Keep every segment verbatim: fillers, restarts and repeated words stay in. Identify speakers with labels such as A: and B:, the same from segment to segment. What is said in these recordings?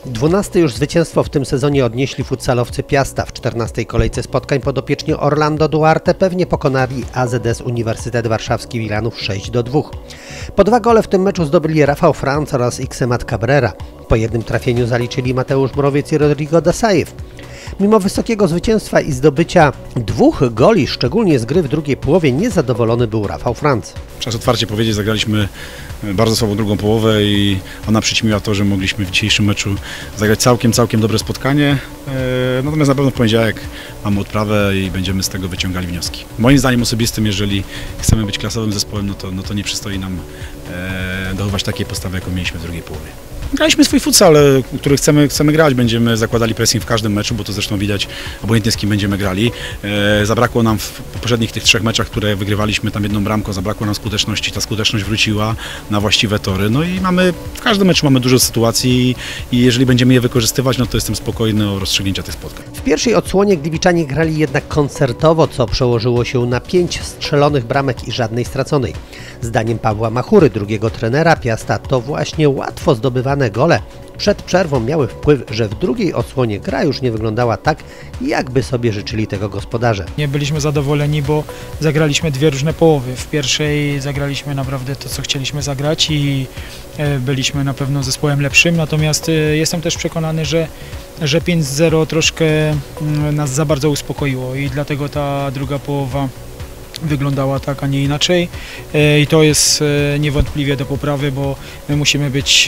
A: Dwunaste już zwycięstwo w tym sezonie odnieśli futsalowcy Piasta. W czternastej kolejce spotkań podopieczni Orlando Duarte pewnie pokonali A Z S Uniwersytet Warszawski Wilanów sześć do dwóch. Po dwa gole w tym meczu zdobyli Rafał Franc oraz Iksemat Cabrera. Po jednym trafieniu zaliczyli Mateusz Mrowiec i Rodrigo Dasajew. Mimo wysokiego zwycięstwa i zdobycia dwóch goli, szczególnie z gry w drugiej połowie, niezadowolony był Rafał Franc.
B: Czas otwarcie powiedzieć, zagraliśmy bardzo słabą drugą połowę i ona przyćmiła to, że mogliśmy w dzisiejszym meczu zagrać całkiem, całkiem dobre spotkanie. Natomiast na pewno w poniedziałek mamy odprawę i będziemy z tego wyciągali wnioski. Moim zdaniem osobistym, jeżeli chcemy być klasowym zespołem, no to, no to nie przystoi nam dochować takiej postawy, jaką mieliśmy w drugiej połowie. Graliśmy swój futsal, który chcemy, chcemy grać, będziemy zakładali pressing w każdym meczu, bo to zresztą widać obojętnie z kim będziemy grali. E, zabrakło nam w poprzednich tych trzech meczach, które wygrywaliśmy tam jedną bramką, zabrakło nam skuteczności, ta skuteczność wróciła na właściwe tory. No i mamy, w każdym meczu mamy dużo sytuacji i jeżeli będziemy je wykorzystywać, no to jestem spokojny o rozstrzygnięcia tych spotkań.
A: W pierwszej odsłonie gliwiczanie grali jednak koncertowo, co przełożyło się na pięć strzelonych bramek i żadnej straconej. Zdaniem Pawła Machury, drugiego trenera Piasta, to właśnie łatwo zdobywane gole przed przerwą miały wpływ, że w drugiej odsłonie gra już nie wyglądała tak, jakby sobie życzyli tego gospodarze.
C: Nie byliśmy zadowoleni, bo zagraliśmy dwie różne połowy. W pierwszej zagraliśmy naprawdę to, co chcieliśmy zagrać i byliśmy na pewno zespołem lepszym, natomiast jestem też przekonany, że, że pięć zero troszkę nas za bardzo uspokoiło i dlatego ta druga połowa wyglądała tak, a nie inaczej i to jest niewątpliwie do poprawy, bo my musimy być,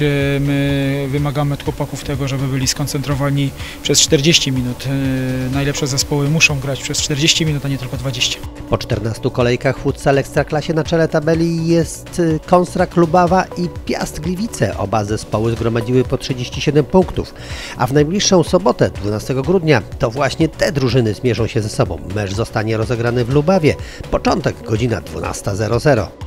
C: my wymagamy od chłopaków tego, żeby byli skoncentrowani przez czterdzieści minut. Najlepsze zespoły muszą grać przez czterdzieści minut, a nie tylko dwadzieścia.
A: Po czternastu kolejkach w futsal Ekstraklasie na czele tabeli jest Konstrak Lubawa i Piast Gliwice. Oba zespoły zgromadziły po trzydzieści siedem punktów, a w najbliższą sobotę, dwunastego grudnia, to właśnie te drużyny zmierzą się ze sobą. Mecz zostanie rozegrany w Lubawie. Początek godzina dwunasta zero zero.